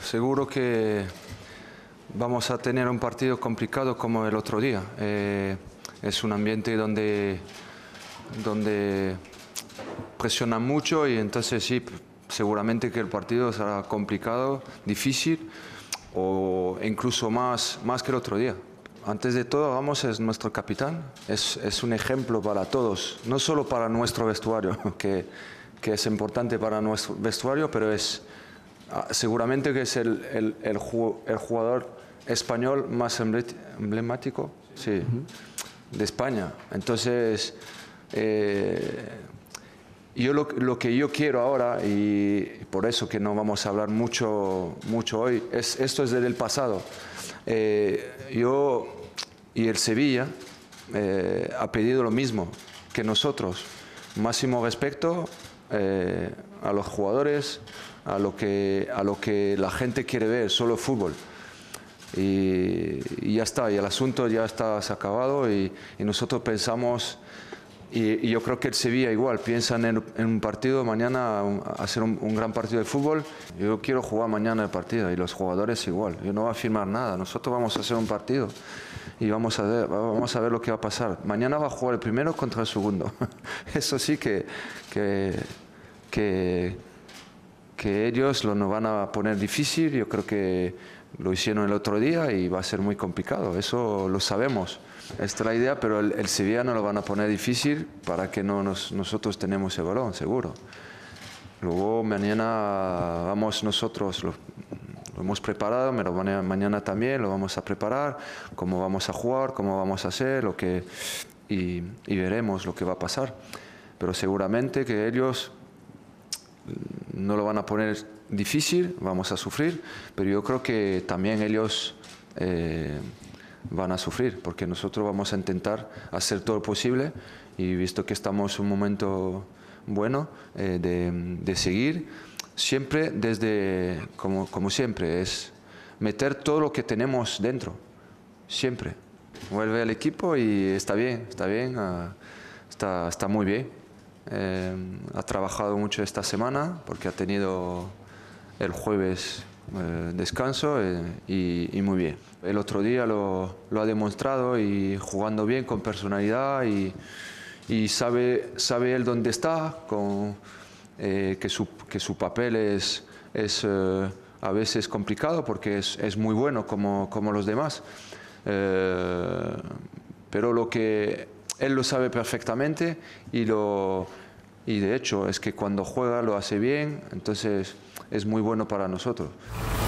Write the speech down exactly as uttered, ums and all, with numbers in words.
seguro que vamos a tener un partido complicado como el otro día. Eh, es un ambiente donde, donde presiona mucho y entonces sí, seguramente que el partido será complicado, difícil o incluso más, más que el otro día. Antes de todo, Ramos es nuestro capitán, es, es un ejemplo para todos, no solo para nuestro vestuario, que, que es importante para nuestro vestuario, pero es seguramente que es el, el, el jugador español más emblemático, sí, de España. Entonces, eh, yo lo, lo que yo quiero ahora, y por eso que no vamos a hablar mucho, mucho hoy, es, esto es del pasado. Eh, yo y el Sevilla eh, ha pedido lo mismo que nosotros, máximo respeto eh, a los jugadores, a lo que a lo que la gente quiere ver, solo fútbol. Y, y ya está, y el asunto ya está acabado y, y nosotros pensamos, y, y yo creo que el Sevilla igual, piensa en, en un partido mañana, un, hacer un, un gran partido de fútbol. Yo quiero jugar mañana el partido y los jugadores igual, yo no voy a firmar nada, nosotros vamos a hacer un partido y vamos a ver, vamos a ver lo que va a pasar. Mañana va a jugar el primero contra el segundo. Eso sí que, que, que, que ellos lo nos van a poner difícil, yo creo que lo hicieron el otro día y va a ser muy complicado, eso lo sabemos. Esta es la idea, pero el, el Sevilla no lo van a poner difícil para que no nos, nosotros tenemos el balón, seguro. Luego mañana vamos nosotros, lo, lo hemos preparado, pero mañana también lo vamos a preparar, cómo vamos a jugar, cómo vamos a hacer, lo que, y, y veremos lo que va a pasar. Pero seguramente que ellos no lo van a poner difícil, vamos a sufrir, pero yo creo que también ellos eh, van a sufrir, porque nosotros vamos a intentar hacer todo lo posible y visto que estamos en un momento bueno eh, de, de seguir, siempre desde, como, como siempre, es meter todo lo que tenemos dentro, siempre. Vuelve al equipo y está bien, está bien, uh, está, está muy bien. Eh, ha trabajado mucho esta semana porque ha tenido el jueves eh, descanso eh, y, y muy bien. El otro día lo, lo ha demostrado y jugando bien, con personalidad y, y sabe, sabe él dónde está, con, eh, que, su, que su papel es, es eh, a veces complicado porque es, es muy bueno como, como los demás. Eh, pero lo que él lo sabe perfectamente y, lo, y de hecho es que cuando juega lo hace bien, entonces es muy bueno para nosotros.